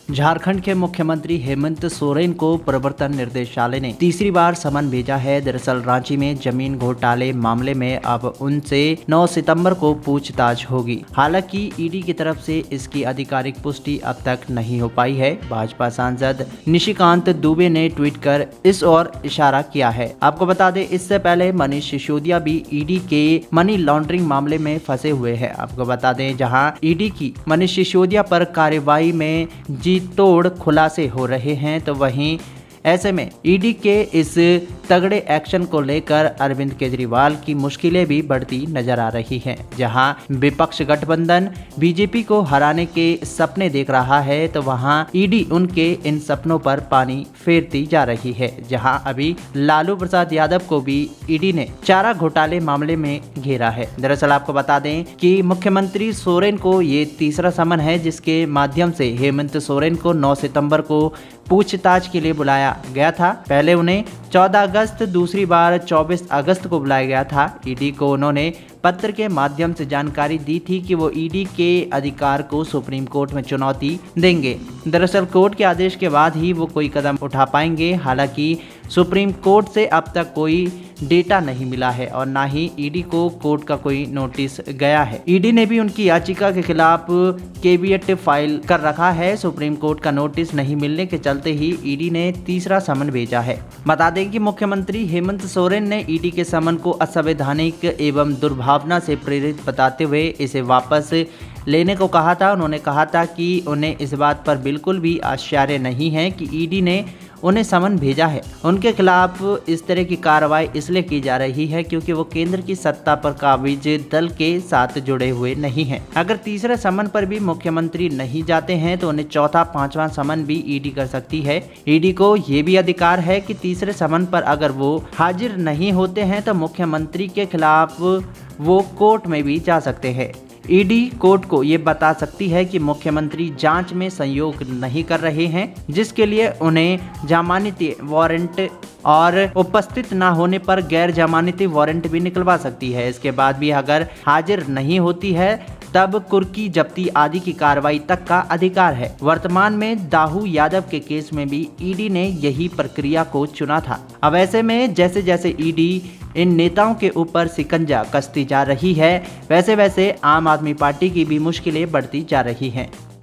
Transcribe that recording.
झारखंड के मुख्यमंत्री हेमंत सोरेन को प्रवर्तन निर्देशालय ने तीसरी बार समन भेजा है। दरअसल रांची में जमीन घोटाले मामले में अब उनसे 9 सितंबर को पूछताछ होगी। हालांकि ईडी की तरफ से इसकी आधिकारिक पुष्टि अब तक नहीं हो पाई है। भाजपा सांसद निशिकांत दुबे ने ट्वीट कर इस ओर इशारा किया है। आपको बता दें, इससे पहले मनीष सिसोदिया भी ईडी के मनी लॉन्ड्रिंग मामले में फंसे हुए हैं। आपको बता दें, जहां ईडी की मनीष सिसोदिया पर कार्रवाई में तोड़ खुलासे हो रहे हैं, तो वहीं ऐसे में ईडी के इस तगड़े एक्शन को लेकर अरविंद केजरीवाल की मुश्किलें भी बढ़ती नजर आ रही हैं। जहां विपक्ष गठबंधन बीजेपी को हराने के सपने देख रहा है, तो वहां ईडी उनके इन सपनों पर पानी फेरती जा रही है। जहां अभी लालू प्रसाद यादव को भी ईडी ने चारा घोटाले मामले में घेरा है। दरअसल आपको बता दें कि मुख्यमंत्री सोरेन को ये तीसरा समन है, जिसके माध्यम से हेमंत सोरेन को 9 सितंबर को पूछताछ के लिए बुलाया गया था। पहले उन्हें 14 अगस्त, दूसरी बार 24 अगस्त को बुलाया गया था। ईडी को उन्होंने पत्र के माध्यम से जानकारी दी थी कि वो ईडी के अधिकार को सुप्रीम कोर्ट में चुनौती देंगे। दरअसल कोर्ट के आदेश के बाद ही वो कोई कदम उठा पाएंगे। हालांकि सुप्रीम कोर्ट से अब तक कोई डेटा नहीं मिला है और ना ही ईडी को कोर्ट का कोई नोटिस गया है। ईडी ने भी उनकी याचिका के खिलाफ केवियट फाइल कर रखा है। सुप्रीम कोर्ट का नोटिस नहीं मिलने के चलते ही ईडी ने तीसरा समन भेजा है। बता दें कि मुख्यमंत्री हेमंत सोरेन ने ईडी के समन को असंवैधानिक एवं दुर्भावना से प्रेरित बताते हुए इसे वापस लेने को कहा था। उन्होंने कहा था कि उन्हें इस बात पर बिल्कुल भी आश्चर्य नहीं है कि ईडी ने उन्हें समन भेजा है। उनके खिलाफ इस तरह की कार्रवाई इसलिए की जा रही है क्योंकि वो केंद्र की सत्ता पर काबिज दल के साथ जुड़े हुए नहीं हैं। अगर तीसरे समन पर भी मुख्यमंत्री नहीं जाते हैं तो उन्हें चौथा, पांचवा समन भी ईडी कर सकती है। ईडी को ये भी अधिकार है कि तीसरे समन पर अगर वो हाजिर नहीं होते हैं तो मुख्यमंत्री के खिलाफ वो कोर्ट में भी जा सकते हैं। ईडी कोर्ट को ये बता सकती है कि मुख्यमंत्री जांच में सहयोग नहीं कर रहे हैं, जिसके लिए उन्हें जमानती वारंट और उपस्थित न होने पर गैर जमानती वारंट भी निकलवा सकती है। इसके बाद भी अगर हाजिर नहीं होती है तब कुर्की जब्ती आदि की कार्रवाई तक का अधिकार है। वर्तमान में दाऊ यादव के केस में भी ईडी ने यही प्रक्रिया को चुना था। अब ऐसे में जैसे जैसे ईडी इन नेताओं के ऊपर शिकंजा कसती जा रही है, वैसे वैसे आम आदमी पार्टी की भी मुश्किलें बढ़ती जा रही हैं।